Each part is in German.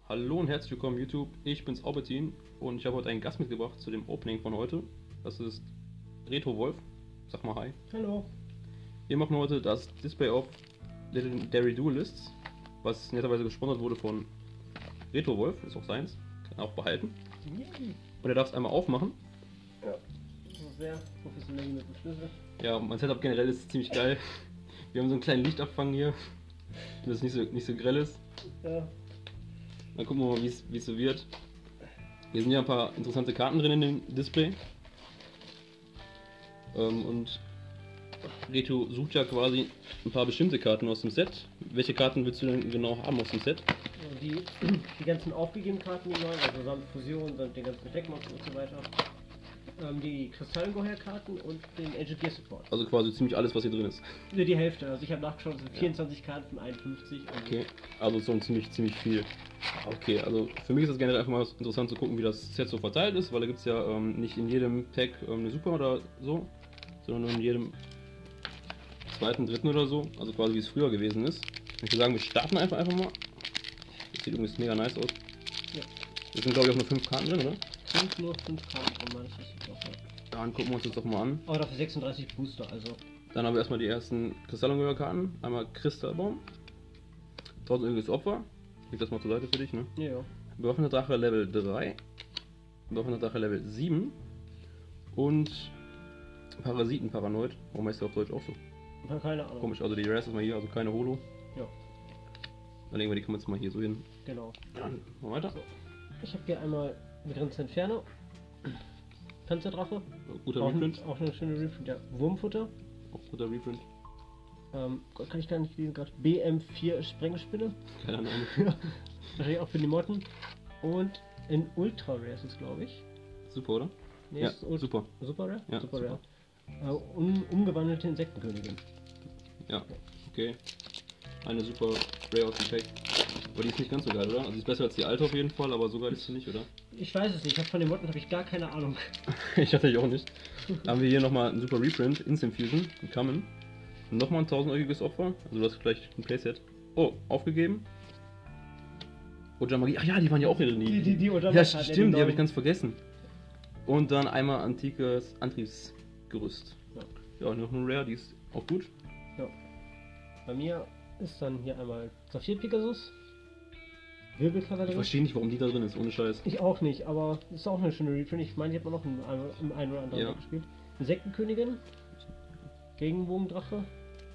Hallo und herzlich willkommen YouTube, ich bin's Albertin und ich habe heute einen Gast mitgebracht zu dem Opening von heute. Das ist Retro Wolf. Sag mal hi. Hallo. Wir machen heute das Display of Legendary Duelists, was netterweise gesponsert wurde von Retro Wolf, ist auch seins, kann er auch behalten. Und er darf es einmal aufmachen. Ja, das ist sehr professionell mit dem Schlüssel. Ja, mein Setup generell ist ziemlich geil. Wir haben so einen kleinen Lichtabfang hier, dass es nicht so grell ist. Ja. Dann gucken wir mal, wie es so wird. Hier sind ja ein paar interessante Karten drin in dem Display. Und Reto sucht ja quasi ein paar bestimmte Karten aus dem Set. Welche Karten willst du denn genau haben aus dem Set? Die ganzen aufgegebenen Karten, die neuen, also samt Fusion, samt den ganzen Deckmonstern und so weiter. Die Kristallungeheuer-Karten und den Angel Gear Support. Also quasi ziemlich alles, was hier drin ist. Ne, die Hälfte. Also ich habe nachgeschaut, es sind 24 Karten von 51. Okay, also schon ziemlich viel. Okay, also für mich ist es generell einfach mal interessant zu gucken, wie das Set so verteilt ist, weil da gibt es ja nicht in jedem Pack eine Super oder so, sondern nur in jedem zweiten, dritten oder so, also quasi wie es früher gewesen ist. Ich würde sagen, wir starten einfach mal. Das sieht übrigens mega nice aus. Ja. Das sind glaube ich auch nur 5 Karten drin, oder? Nur 5 Karten drin, meine ich. Dann gucken wir uns das doch mal an. Aber dafür 36 Booster, also. Dann haben wir erstmal die ersten Kristallungeheuer-Karten. Einmal Kristallbaum. 1000 Opfer. Ich leg das mal zur Seite für dich, ne? Ja. Bewaffneter Drache Level 3. Bewaffneter Drache Level 7. Und Parasiten-Paranoid. Warum heißt der auf Deutsch auch so? Keine Ahnung. Komisch, also die Rares ist mal hier, also keine Holo. Ja. Dann legen wir die Comments mal hier so hin. Genau. Dann machen wir weiter. So. Ich habe hier einmal begrenzte Inferno. Panzerdrache. Guter Auch, Reprint. auch eine schöne Reprint. Ja. Wurmfutter. Auch guter Reprint. Gott, kann ich gar nicht lesen gerade. BM4 Sprengspinne. Keine Ahnung. Wahrscheinlich auch für die Motten. Und in Ultra Rare ist es, glaube ich. Super, oder? Nee, Ja, ist super. Super Rare? Ja, Super super. Rare. Umgewandelte Insektenkönigin. Ja, okay. Eine super Rare aus dem Pack. Aber die ist nicht ganz so geil, oder? Also die ist besser als die alte auf jeden Fall, aber so geil ist sie nicht, oder? Ich weiß es nicht. Von den Motten habe ich gar keine Ahnung. Ich hatte ich auch nicht. Haben wir hier nochmal einen super Reprint, Instant Fusion, Common. Nochmal ein 1000-euriges Opfer, also das ist gleich ein Playset. Oh, aufgegeben. Ojamagie, ach ja, die waren ja auch wieder drin. Die Ja, stimmt, die habe ich ganz vergessen. Und dann einmal antikes Antriebsgerüst. Ja, noch eine Rare, die ist auch gut. Ja. Bei mir ist dann hier einmal Saphir Pegasus. Wirbelkavallerie. Ich verstehe nicht, warum die da drin ist, ohne Scheiß. Ich auch nicht, aber das ist auch eine schöne Reprint. Ich meine, die hat man noch im einen oder anderen Ja. Deck gespielt. Insektenkönigin. Gegenbogendrache.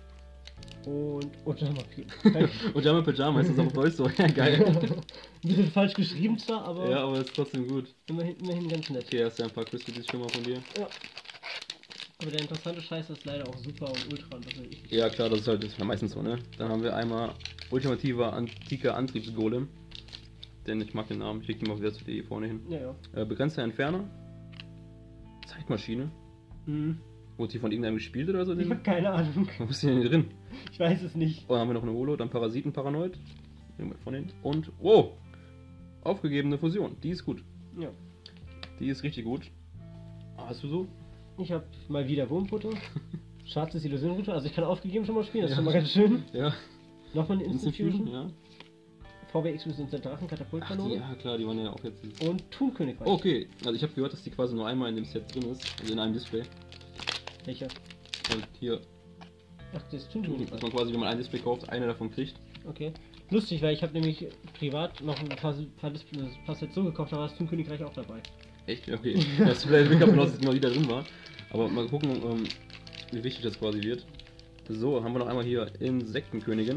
Und Ojamapi. Ojama Pyjama ist das auf Deutsch so. Ja, geil. Ein bisschen falsch geschrieben zwar, aber Ja, aber ist trotzdem gut. immerhin ganz nett. Okay, hast ja ein paar Crystal Beasts schon mal von dir. Ja. Aber der interessante Scheiß ist leider auch Super und Ultra und das will ich nicht. Ja klar, das ist halt meistens so, ne? Dann haben wir einmal ultimativer antiker Antriebsgolem. Denn ich mag den Namen, ich leg den mal wieder zu dir hier vorne hin. Ja. Begrenzter Entferner. Zeitmaschine. Wurde die von irgendeinem gespielt oder so? Ich habe keine Ahnung. Wo ist die denn hier drin? Ich weiß es nicht. Und dann haben wir noch eine Holo, dann Parasiten-Paranoid. Von hinten. Und, wow! Aufgegebene Fusion, die ist gut. Ja. Die ist richtig gut. Hast du so? Ich habe mal wieder Wurmfutter. Schwarzes Illusionenrouter, also ich kann aufgegeben schon mal spielen, das ist Ja. schon mal ganz schön. Ja. Nochmal eine Instant Fusion. ja. VWX sind Drachen, Katapultkanone. Ja klar, die waren ja auch jetzt. Und Thun-Königreich. Okay, also ich habe gehört, dass die quasi nur einmal in dem Set drin ist, also in einem Display. Welcher? Und hier, Ach, das ist dass Thun-Königreich. man quasi, wenn man ein Display kauft, eine davon kriegt. Okay. Lustig, weil ich habe nämlich privat noch ein paar Sets so gekauft, da war das Thun-Königreich auch dabei. Echt? Okay. Das ist vielleicht Glück, dass es mal wieder drin war. Aber mal gucken, wie wichtig das quasi wird. So, haben wir noch einmal hier Insektenkönigin.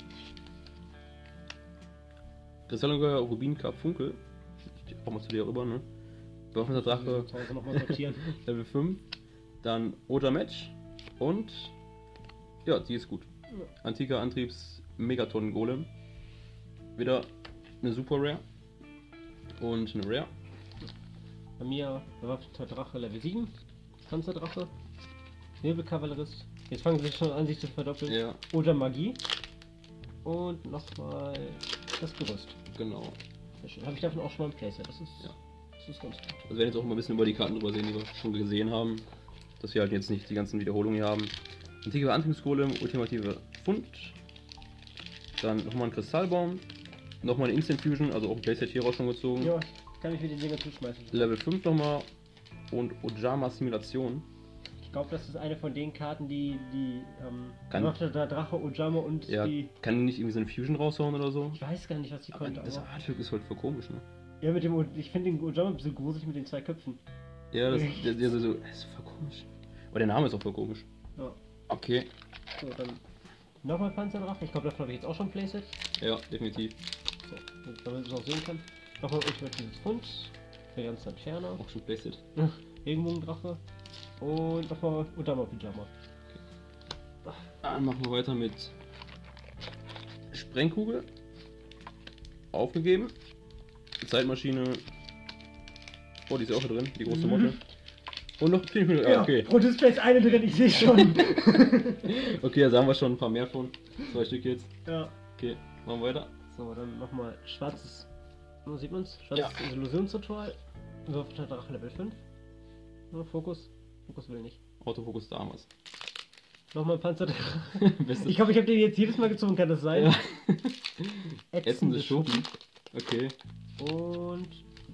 Kristallungeheuer Rubin Karpfunkel. Ich auch mal zu dir rüber, ne? Bewaffneter Drache Zu Hause nochmal sortieren. Level 5. Dann Oda Match. Und ja, die ist gut. Antiker Antriebs Megatonnen Golem. Wieder eine Super Rare. Und eine Rare. Bei mir bewaffneter Drache Level 7. Panzerdrache. Wirbelkavallerist. Jetzt fangen sie schon an, sich zu verdoppeln. Ja, Oder Magie. Und nochmal das Gerüst. genau. Sehr schön. Habe ich davon auch schon mal ein Playset. Das ist, Ja. das ist ganz gut. Also wir werden jetzt auch mal ein bisschen über die Karten drüber sehen, die wir schon gesehen haben. Dass wir halt jetzt nicht die ganzen Wiederholungen hier haben. Antike Antriebsgolem, ultimative Fund. Dann nochmal ein Kristallbaum. Nochmal eine Instant Fusion, also auch ein Playset hier raus schon gezogen. Ja, kann ich mir den Dinger zuschmeißen. Level 5 nochmal und Ojama Simulation. Ich glaube, das ist eine von den Karten, die Kann- macht der Drache Ojama und Ja, die. kann die nicht irgendwie so eine Fusion raushauen oder so? Ich weiß gar nicht, was die Aber konnte. das Aber Artwork ist halt voll komisch, ne? ja, ich finde den Ojama ein bisschen gruselig mit den 2 Köpfen. Ja, das ist voll komisch. Aber der Name ist auch voll komisch. Ja. Okay, So, dann nochmal Panzerdrache. Ich glaube, davon habe ich jetzt auch schon ein Playset. ja, definitiv. So, damit man es auch sehen kann. Nochmal ultimatives Fund. Der ganze Entferner. Auch schon Playset. Regenbogendrache. Und nochmal Ojama Pyjama. Dann machen wir weiter mit Sprengkugel. Aufgegeben. Zeitmaschine. Oh, die ist ja auch da drin, die große Motte. Und noch 10 Minuten. Ja, okay. Pro Display ist eine drin, ich sehe schon. Okay, also haben wir schon ein paar mehr von. 2 Stück jetzt. Ja. Okay, machen wir weiter. So, dann nochmal schwarzes. Wo sieht man's? Schwarzes Ja. Illusionsritual. Würfelter Drache Level 5. Ja, Fokus. Fokus will nicht. Autofokus damals. Nochmal Panzerdrache. Bestes- Ich glaube, ich habe den jetzt jedes Mal gezogen, kann das sein? Ja. Ätzende Schuppen. Okay. Und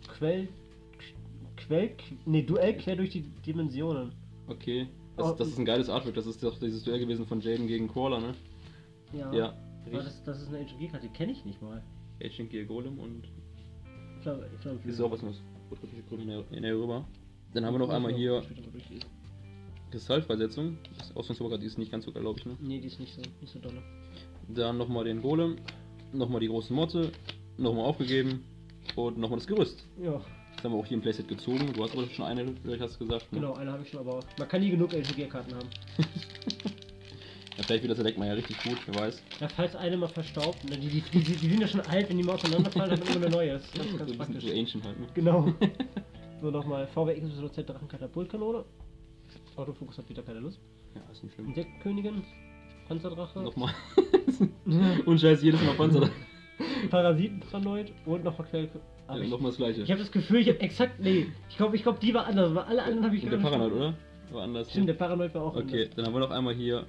Duell quer durch die Dimensionen. Okay. Oh. Das ist ein geiles Artwork. Das ist doch dieses Duell gewesen von Jaden gegen Crawler, ne? Ja. Ja. Aber das ist eine HG-Karte, die kenne ich nicht mal. Agent Gear Golem und Ich ist auch was Neues. Näher rüber. Dann haben wir noch einmal hier Kristallfreisetzung. Das Ausgangsvorrat, die ist nicht ganz so geil, glaube ich, ne? Nee, die ist nicht so dolle. Dann nochmal den Golem, nochmal die große Motte, nochmal aufgegeben und nochmal das Gerüst. Ja, Das haben wir auch hier im Playset gezogen. Du hast aber schon eine, vielleicht hast du gesagt. Ne? genau, eine habe ich schon, aber man kann nie genug HG-Karten haben. Ja, vielleicht wird das Deck mal ja richtig gut, wer weiß. Ja, falls eine mal verstaubt, ne, die sind ja schon alt, wenn die mal auseinanderfallen, dann wird immer eine neue. Das ist ganz, So ganz ein bisschen praktisch. so Ancient halt, ne? Genau. So, nochmal VWXYZ Drachenkatapultkanone. Autofokus hat wieder keine Lust. Ja, ist nicht schlimm. Insektenkönigin. Panzerdrache. Nochmal. Und scheiß jedes Mal Panzer. Parasitenpranoid und nochmal Quell. Ja, nochmal das gleiche. Ich habe das Gefühl, ich habe exakt. Nee, ich glaube, die war anders, aber alle anderen habe ich Und der gar nicht- Paranoid, oder? War anders. Stimmt, der Paranoid war auch Okay, anders. dann haben wir noch einmal hier.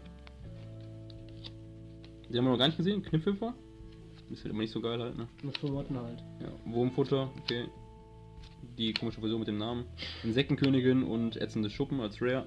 Die haben wir noch gar nicht gesehen, Knipphilfer. Ist halt immer nicht so geil halt, ne? Mit so Motten halt. Ja, Wurmfutter, okay. Die komische Version mit dem Namen. Insektenkönigin und ätzende Schuppen als Rare.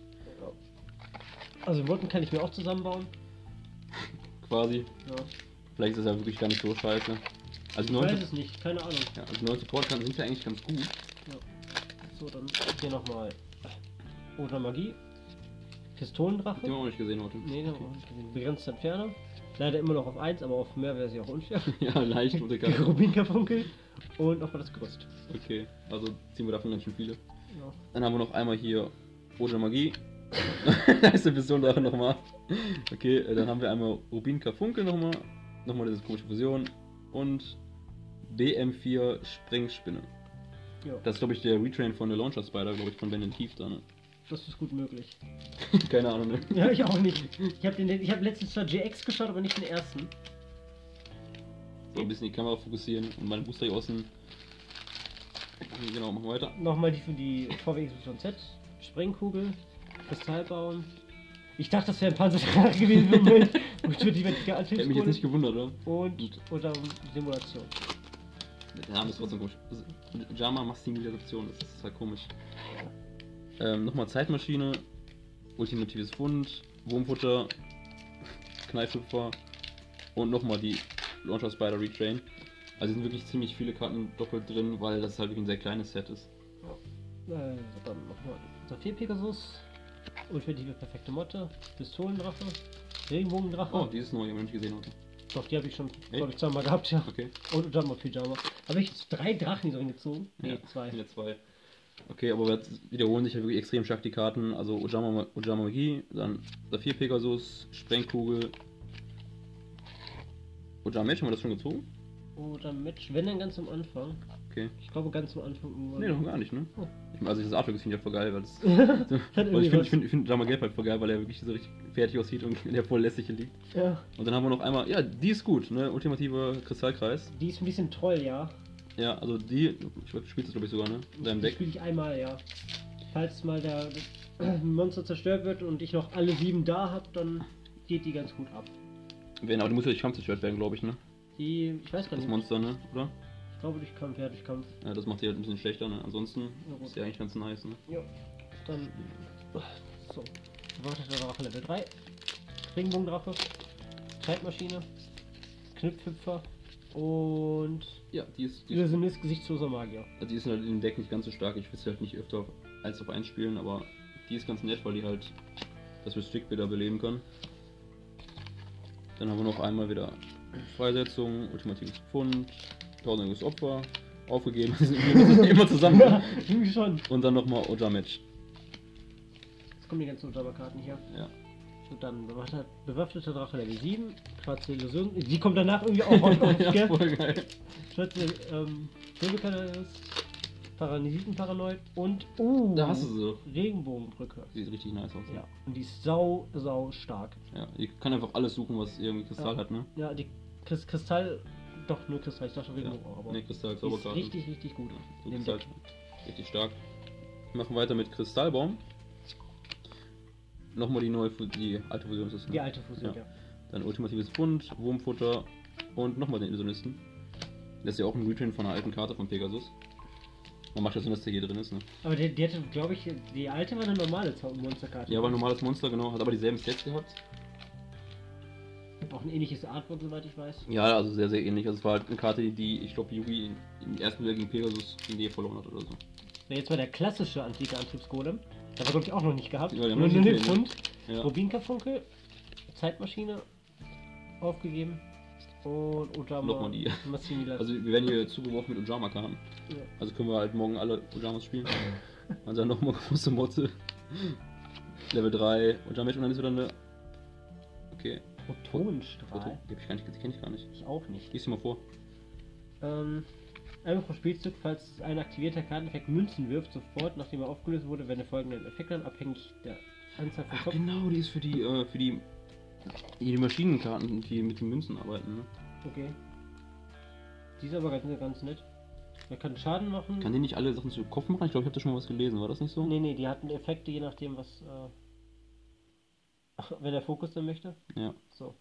Also Motten kann ich mir auch zusammenbauen. Quasi. Ja. Vielleicht ist es ja wirklich gar nicht so scheiße. Also die Ich neuen, weiß es nicht, keine Ahnung. ja, also die neuen Support-Karten sind ja eigentlich ganz gut. So, dann hier nochmal. Oder Magie. Die haben Pistolendrache. wir auch nicht gesehen heute. Nee, den haben wir auch nicht gesehen. Begrenzte Entferner. Leider immer noch auf 1, aber auf mehr wäre sie auch unfair. Ja, leicht gute Karte. Rubinkarfunkel. Und nochmal das Gerüst. Okay, also ziehen wir davon ganz schön viele. Ja. Dann haben wir noch einmal hier Oja Magie. Da ist der Pistole nochmal. Okay, dann haben wir einmal Rubin Karfunkel nochmal. Nochmal diese komische Fusion. Und BM4 Sprengspinne. Ja, Das ist, glaube ich, der Retrain von der Launcher Spider, glaube ich, von Ben Tief da, ne? das ist gut möglich. Keine Ahnung, ne? Ja, ich auch nicht. Ich habe letztens zwar GX geschaut, aber nicht den ersten. So ein bisschen die Kamera fokussieren und meine Booster hier außen. Genau, machen wir weiter. Nochmal die für die VWXYZ. Sprengkugel. Kristallbaum. Ich dachte, das wäre ein Panzerdrache gewesen für einen Moment. Und für die Hätte mich jetzt nicht gewundert, oder? Und oder Simulation. Der Name ist trotzdem komisch. Jama Massimilation, das ist halt komisch. Nochmal Zeitmaschine, ultimatives Fund, Wurmfutter, Kneifhüpfer und nochmal die Launcher Spider Retrain. Also sind wirklich ziemlich viele Karten doppelt drin, weil das halt wirklich ein sehr kleines Set ist. Dann nochmal Saphir-Pegasus. Ultimative perfekte Motte. Pistolendrache. Regenbogendrache. Oh, die ist neu, die haben wir nicht gesehen heute. Doch, die habe ich schon, glaube ich, zweimal gehabt, ja. Okay. Und Pyjama Pyjama. Habe ich 3 Drachen drin gezogen? Nee, Ja, 2. wieder 2. Okay, aber wir wiederholen sich ja wirklich extrem stark die Karten. Also Ojama Magie, dann Saphir Pegasus, Sprengkugel. Ojama Match, haben wir das schon gezogen? Oder Match, wenn dann ganz am Anfang. Okay. Ich glaube ganz am Anfang irgendwann. Nee, noch gar nicht, ne? Oh. Also das Artwork finde ich ja voll geil, weil das. Hat Weil irgendwie was. ich finde Jama Gelb halt voll geil, weil er wirklich so richtig fertig aussieht und der voll lässig hier liegt. Ja, Und dann haben wir noch einmal, ja, die ist gut, ne? Ultimativer Kristallkreis. die ist ein bisschen toll, ja. Ja, also die, ich glaube, du spielst das glaube ich sogar, ne? In deinem Die Deck. spiele ich einmal, ja. Falls mal der Monster zerstört wird und ich noch alle 7 da habe, dann geht die ganz gut ab. Aber die muss ja nicht kampfzerstört werden, glaube ich, ne? Ich weiß gar Das nicht. Monster, ne? Oder? Ich glaube Durchkampf, ja, Durchkampf. Ja, das macht die halt ein bisschen schlechter, ne? Ansonsten Ja, gut. ist die eigentlich ganz nice, ne? Ja. Dann. So. Bewaffneter Drache Level 3. Regenbogendrache. Zeitmaschine. Knüpfhüpfer. Und. Ja, die ist Illusionist, gesichtsloser Magier. die ist halt in dem Deck nicht ganz so stark. Ich will sie halt nicht öfter auf 1 auf 1 spielen, aber die ist ganz nett, weil die halt das Restrict wieder beleben kann. Dann haben wir noch einmal wieder Freisetzung, ultimatives Pfund, tausendjähriges Opfer, aufgegeben, die sind immer zusammen. Ja, irgendwie schon. Und dann nochmal Oja-Match. Jetzt kommen die ganzen Unterkarten hier. Ja. Und dann bewaffneter Drache Level 7. Schwarze Illusion. Die kommt danach irgendwie auch auf, Ja, gell? voll geil. Schwarze Wirbelkanalist. Paranoid und Da hast du sie. Regenbogenbrücke. Sieht richtig nice aus. Ja. Und die ist sau stark. Ja, ihr kann einfach alles suchen, was irgendwie Kristall Ja. hat, ne? Ja, die Kristall. Doch, nur Kristall. Ich dachte Regenbogen auch, aber. Ne, Kristall, die ist Zauberkarten. richtig gut. Ja, In du dem bist halt Deck. richtig stark. Wir machen weiter mit Kristallbaum. Nochmal die alte Fusion ist es, ne? Die alte Fusion, ja. Dann ultimatives Pfund, Wurmfutter und nochmal den Illusionisten. Das ist ja auch ein Reprint von einer alten Karte von Pegasus. Man macht ja Sinn, dass der hier drin ist, ne? Aber die hatte, glaube ich, die alte war eine normale Monsterkarte. Ja, war ein normales Monster, genau. Hat aber dieselben Sets gehabt. Auch ein ähnliches Artwork, soweit ich weiß. Ja, also sehr, sehr ähnlich. Also es war halt eine Karte, die ich glaube, Yugi im ersten Duell gegen Pegasus in D verloren hat oder so. Ja, jetzt war der klassische antike Antriebsgolem. Da war, glaube ich, auch noch nicht gehabt. Ja, die haben nur noch nur nicht den gesehen, Pfund. Ja. Rubinkarfunkel, Zeitmaschine aufgegeben und Nochmal die. Massimilian. Also wir werden hier zugeworfen mit Ojama-Karten. Ja. Also können wir halt morgen alle Ojamas spielen. Und dann nochmal große Motte. Level 3. Ojama und dann ist wieder eine. Okay. Photonenstrahl? Die kenne ich gar nicht. Ich auch nicht. Lies sie mal vor. Einmal pro Spielzug, falls ein aktivierter Karteneffekt Münzen wirft, sofort, nachdem er aufgelöst wurde, werden folgenden Effekte an, abhängig der Anzahl von Ach, Kopf. genau, die ist für die Maschinenkarten, die mit den Münzen arbeiten, ne? Okay. Die ist aber ganz nett. Er kann Schaden machen. Kann die nicht alle Sachen zu Kopf machen? Ich glaube, ich habe da schon mal was gelesen, war das nicht so? Nee, die hatten Effekte, je nachdem, was. Wenn der Fokus dann möchte. Ja. So.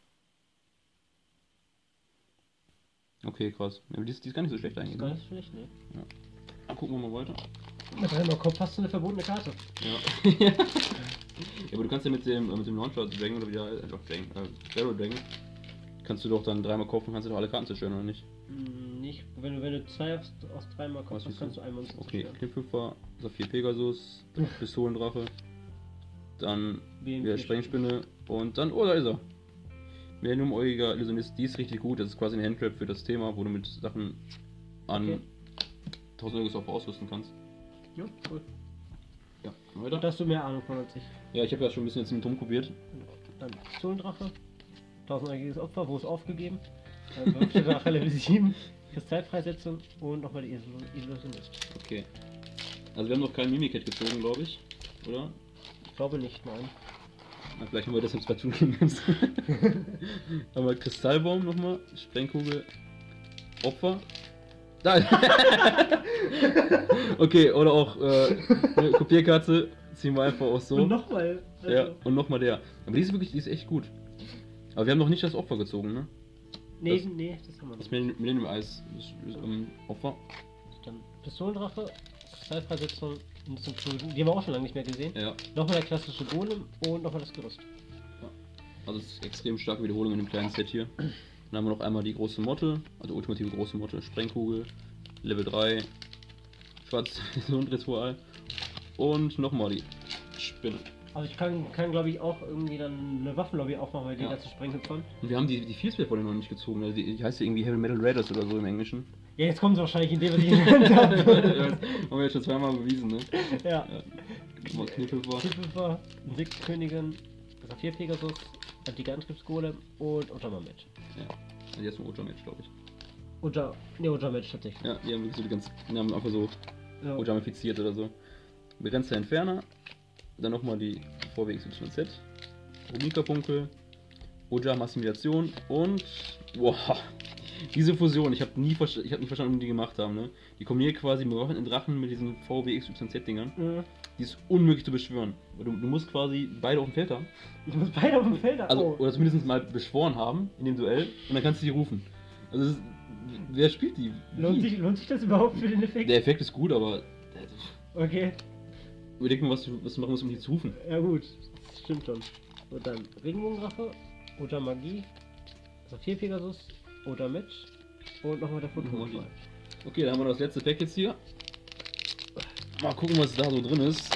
Okay, krass. Ja, aber die ist gar nicht so schlecht eigentlich. Gar Ne? nicht schlecht, ne? Dann gucken wir mal weiter. Mit dreimal Kopf hast du eine verbotene Karte. Ja. Ja, aber du kannst ja mit dem Launcher Dragon oder wieder Sparrow Dragon, kannst du doch dann dreimal kaufen, kannst du doch alle Karten zerstören, oder nicht? Nicht. Wenn du zwei aus dreimal Kopf Was hast, ist kannst so? du ein Monster Okay, zerstören. Knipphüpfer, Saphir Pegasus, Pistolendrache, dann BM4 wieder Sprengspinne und dann, oh, da ist er. Millennium-äugiger Illusionist, die ist richtig gut, das ist quasi ein Handtrap für das Thema, wo du mit Sachen an Okay. 1000 Euro ausrüsten kannst. Ja, cool. Ja, weiter. Da hast du mehr Ahnung von als ich. Ja, ich habe ja schon ein bisschen jetzt mit rumprobiert. Dann Pistolendrache. 1000-jähriges Opfer, wo ist aufgegeben? Drache Level 7. Kristallfreisetzung und nochmal die Illusionist. Okay. Also wir haben noch keinen Mimiket gezogen, glaube ich, oder? Ich glaube nicht, nein. Na, vielleicht haben wir das jetzt bei tun können. Aber Kristallbaum nochmal, Sprengkugel, Opfer. Da! Okay, oder auch eine Kopierkarte, ziehen wir einfach auch so. Und nochmal. Ja, und nochmal der. Aber die ist echt gut. Aber wir haben noch nicht das Opfer gezogen, ne? Nee, das- das haben wir Das nicht. Millennium Eis ist Opfer. Dann Pistolendrache, Kristallfreisetzung und zum Prüfen. Die haben wir auch schon lange nicht mehr gesehen. Ja. Nochmal der klassische Golem und nochmal das Gerüst. Also es ist extrem starke Wiederholung in dem kleinen Set hier. Dann haben wir noch einmal die große Motte, also ultimative große Motte, Sprengkugel, Level 3, Schwarz Ritual und nochmal die Spinne. Also ich kann glaube ich auch irgendwie dann eine Waffenlobby aufmachen, weil die Ja. dazu Sprenghüpfern. Und wir haben die Vielspät von denen noch nicht gezogen, also die heißt ja irgendwie Heavy Metal Raiders oder so im Englischen. Ja, jetzt kommen sie wahrscheinlich in dem, was ich genannt Ja, habe. haben wir jetzt schon zweimal bewiesen, ne? Ja. Mal Knippelwurf. Tippelfer, Insektenkönigin, Saphir Pegasus, antike Antriebsgolem und Ojama-Match. Ja, die ist ein Ultra-Match, glaube ich. Ojama-Match tatsächlich. Ja, die haben wirklich so die haben einfach so Ja. Ojamifiziert oder so. Begrenzter Entferner, dann nochmal die VWXYZ, Rubika-Punkel, Oja-Massimilation und wow, diese Fusion, ich habe nicht verstanden, wie die gemacht haben, ne? Die kombinieren quasi bewaffneten Drachen mit diesen VWXYZ-Dingern. Mhm. Die ist unmöglich zu beschwören. Weil du musst quasi beide auf dem Feld haben. Ich muss beide auf dem Feld haben. Also, Oh. oder zumindest mal beschworen haben in dem Duell und dann kannst du die rufen. Also, wer spielt die? Lohnt sich das überhaupt für den Effekt? Der Effekt ist gut, aber. Okay. Überleg mal, was du machen musst, um die zu rufen. Ja gut, das stimmt schon. Und dann Regenbogendrache, oder Magie, Saphir Pegasus, oder Match und nochmal der Photon. Okay, dann haben wir das letzte Pack jetzt hier. Mal gucken, was da so drin ist.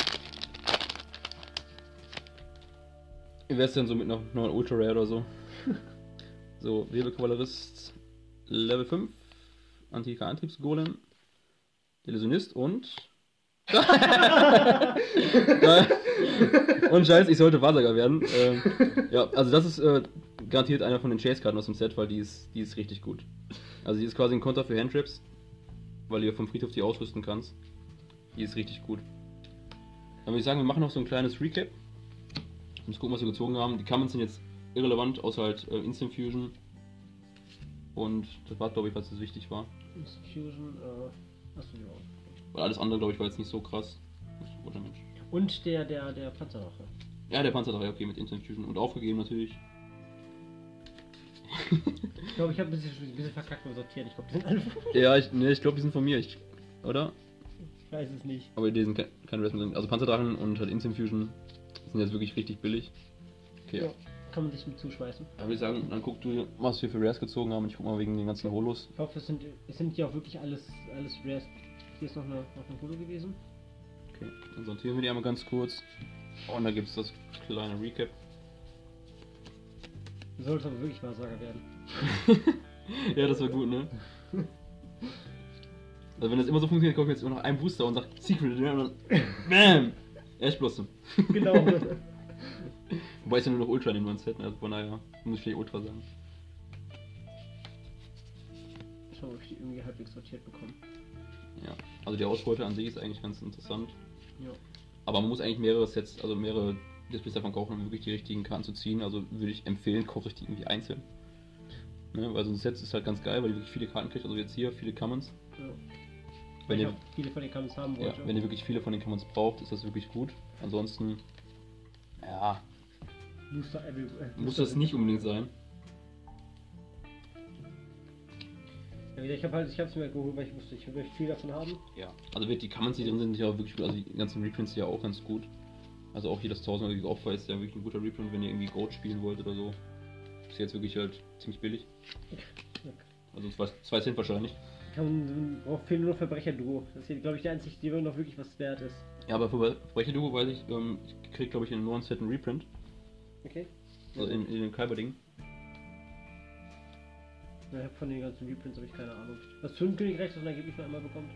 Wie wär's denn so mit noch neuen Ultra Rare oder so? So, Wirbelkavallerist Level 5, antiker Antriebsgolem, Illusionist und. Und Scheiß, ich sollte Wahrsager werden. Ja, also das ist garantiert einer von den Chase-Karten aus dem Set, weil die ist richtig gut. Also die ist quasi ein Konter für Handtraps, weil du vom Friedhof die ausrüsten kannst. Die ist richtig gut. Dann würde ich sagen, wir machen noch so ein kleines Recap. Um zu gucken, was wir gezogen haben. Die Commons sind jetzt irrelevant, außer halt Instant Fusion. Und das war, glaube ich, was das wichtig war. Instant Fusion, achso, ja. Weil alles andere, glaube ich, war jetzt nicht so krass. Guter Mensch. Und der Panzerdrache. Ja, der Panzerdrache, okay, mit Instant Fusion. Und aufgegeben natürlich. Ich glaube, ich habe ein bisschen verkackt beim Sortieren. Ich glaube, die sind alle von mir. Ja, ich glaube, die sind von mir. Oder? Ich weiß es nicht. Aber die sind keine Rest drin. Also Panzerdrachen und halt Instant Fusion sind jetzt wirklich richtig billig. Okay. Ja, kann man sich mit zuschmeißen. Da würde ich sagen, dann guck du, was wir für Rares gezogen haben. Ich guck mal wegen den ganzen Holos. Ich hoffe, es sind hier auch wirklich alles Rares. Hier ist noch eine Holo gewesen. Okay, dann sortieren wir die einmal ganz kurz. Und da gibt es das kleine Recap. Du solltest aber wirklich Wahrsager werden. Ja, das war gut, ne? Also wenn das immer so funktioniert, kaufe ich jetzt immer noch einen Booster und sag Secret, ne? Und dann BAM! Ash Blossom. Genau. Wobei es ja nur noch Ultra in dem neuen Set, ne? Also von daher muss ich vielleicht Ultra sagen. Schauen, ob ich die irgendwie halbwegs sortiert bekomme. Ja, also die Ausbeute an sich ist eigentlich ganz interessant. Ja. Aber man muss eigentlich mehrere Sets, also mehrere Displays davon kaufen, um wirklich die richtigen Karten zu ziehen. Also würde ich empfehlen, kauft euch die irgendwie einzeln. Ne? Weil so ein Set ist halt ganz geil, weil ihr wirklich viele Karten kriegt. Also jetzt hier viele Commons. Ja. Wenn ich ihr, viele von den Commons haben wollte. ja, wenn ihr wirklich viele von den Commons braucht, ist das wirklich gut. Ansonsten, ja, muss das nicht unbedingt sein. Ja, ich hab's mir geholt, weil ich wusste, ich will viel davon haben. Ja, also die Commons, die drin sind, ja wirklich gut. Also die ganzen Reprints ja auch ganz gut. Also auch hier das 1000er Opfer ist ja wirklich ein guter Reprint, wenn ihr irgendwie Goat spielen wollt oder so. Ist jetzt wirklich halt ziemlich billig. Also 2 Cent wahrscheinlich. Man braucht viel nur Verbrecher-Duo. Das ist hier, glaube ich, der einzige, die noch wirklich was wert ist. Ja, aber für Verbrecher-Duo weiß ich, ich krieg glaube ich in einem neuen Set einen Reprint. Okay. Also in dem Kyber-Ding. Ja, von den ganzen Reprints habe ich keine Ahnung. Was für ein Königreich das angeblich noch einmal bekommt.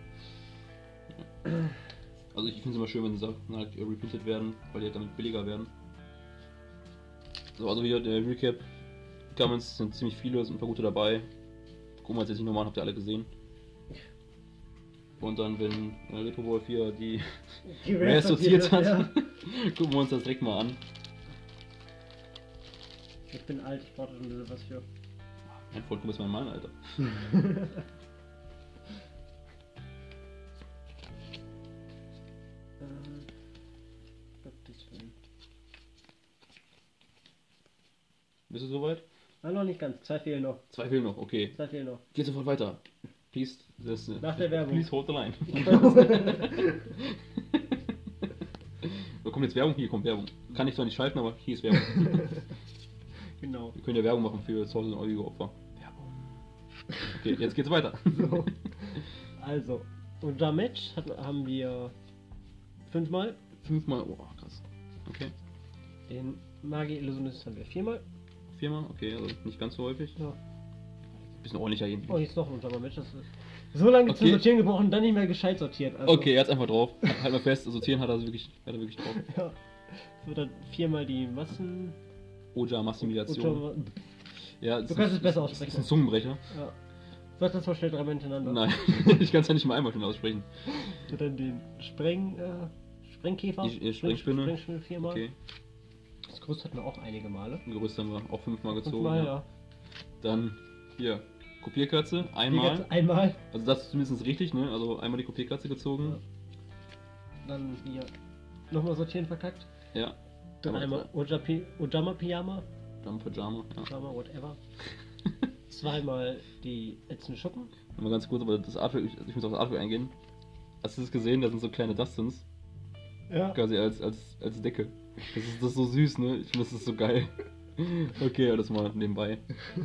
Also ich finde es immer schön, wenn Sachen halt reprintet werden, weil die halt damit billiger werden. So, also wieder der Recap. Commons sind ziemlich viele, sind ein paar gute dabei. Gucken wir uns jetzt nicht nochmal an, habt ihr alle gesehen. Und dann, wenn Retro Wolf hier die Rares sortiert hat, ja. Gucken wir uns das direkt mal an. Ich bin alt, ich brauche schon ein bisschen was für. Mein Vollkommen ist mein Mann, Alter. Bist du soweit? Nein, noch nicht ganz. 2 fehlen noch. 2 fehlen noch, okay. 2 fehlen noch. Geht sofort weiter. Please, nach der Werbung. Please hold the line. Da kommt jetzt Werbung, hier kommt Werbung. Kann ich zwar nicht schalten, aber hier ist Werbung. Genau. Wir können ja Werbung machen für 1000 Euro Opfer. Werbung. Okay, jetzt geht's weiter. So. Also, unser Match haben wir 5-mal. 5-mal, oh krass. Okay. Den Magie-Illusionist haben wir 4-mal. 4-mal, okay, also nicht ganz so häufig. Ja. Bisschen ordentlicher jeden. Oh, jetzt noch ein Match. Das ist so lange zu sortieren gebraucht und dann nicht mehr gescheit sortiert. Also. Okay, er hat's einfach drauf. Halt mal fest, sortieren hat er wirklich drauf. Ja. Es wird dann 4-mal die Massen. Oja-Massimilation. Ja, du kannst es besser aussprechen. Das ist ein Zungenbrecher. Ja. Sag das mal schnell 3 Mal hintereinander. Nein, ich kann es ja nicht mal einmal schon aussprechen. Und dann den Sprengkäfer. Die Sprengspinne. Sprengspinne 4-mal. Okay. Das Gerüst hatten wir auch einige Male. Ein Gerüst haben wir auch 5-mal gezogen. 5-mal, ja. Dann hier, Kopierkatze, einmal. Einmal. Also das ist zumindest richtig, ne? Also einmal die Kopierkatze gezogen. Ja. Dann hier nochmal sortieren verkackt. Ja. Dann einmal Ojama Pyjama. Dann Pyjama, ja. Pyjama, whatever. zweimal die ätzende Schuppen. Mal ganz kurz, aber das Artwork, ich muss auf das Artwork eingehen. Hast du das gesehen? Da sind so kleine Dustins. Ja. Quasi als Decke. Das ist so süß, ne? Ich finde, das ist so geil. Okay, ja, das mal nebenbei.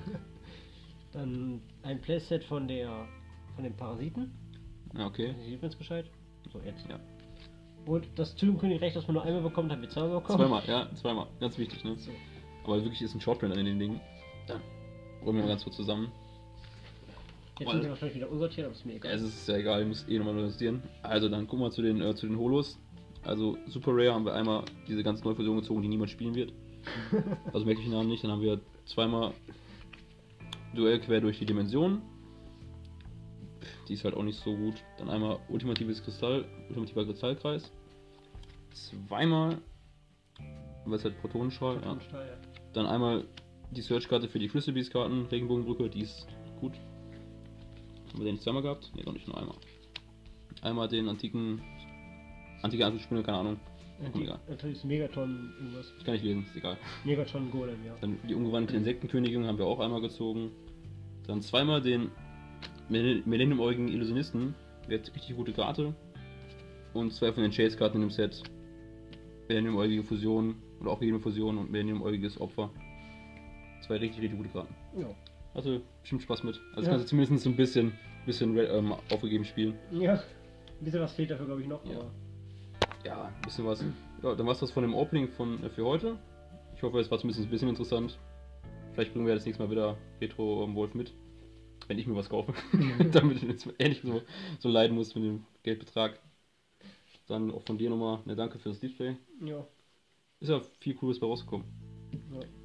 Dann ein Playset von den Parasiten. Ja, okay. Sie sieht mir jetzt Bescheid. So, jetzt. Ja. Und das Türenkönigrecht, das man nur einmal bekommt, haben wir zweimal bekommen. Zweimal. Ganz wichtig, ne? So. Aber wirklich ist ein Shortprint an den Dingen. Dann holen wir mal ganz kurz zusammen. Jetzt sind sie wahrscheinlich wieder unsortiert, aber ist mir egal. Es ist ja egal, ich muss eh nochmal justieren. Also dann gucken wir zu den Holos. Also Super Rare haben wir einmal diese ganze Neuversion gezogen, die niemand spielen wird. Also merke ich den Namen nicht. Dann haben wir zweimal Duell quer durch die Dimensionen. Die ist halt auch nicht so gut. Dann einmal ultimativer Kristallkreis. Zweimal, was halt Protonenstrahl. Ja. Ja. Dann einmal die Search-Karte für die Crystal Beast-Karten, Regenbogenbrücke, die ist gut. Haben wir den nicht zweimal gehabt? Ne, doch nicht, nur einmal. Einmal den antike Anführungsspinne, keine Ahnung. Natürlich Megaton irgendwas. Ich kann nicht lesen, ist egal. Megaton Golem, ja. Dann die umgewandelte Insektenkönigin haben wir auch einmal gezogen. Dann zweimal den Millennium-äugigen Illusionisten, wird richtig gute Karte. Und zwei von den Chase-Karten in dem Set. Millennium-äugige Fusion oder auch jede Fusion und Millennium-äugiges Opfer. Zwei richtig gute Karten. Ja. Also bestimmt Spaß mit. Also Ja. kannst du zumindest so ein bisschen aufgegeben spielen. Ja. Ein bisschen was fehlt dafür, glaube ich, noch. Ja. Aber Ja, ein bisschen was. Ja, dann war es das von dem Opening für heute. Ich hoffe, es war zumindest ein bisschen interessant. Vielleicht bringen wir das nächste Mal wieder Retro Wolf mit. Wenn ich mir was kaufe. Damit ich jetzt ähnlich so leiden muss mit dem Geldbetrag. Dann auch von dir nochmal eine Danke für das Display. ja. Ist ja viel Cooles bei rausgekommen. Ja.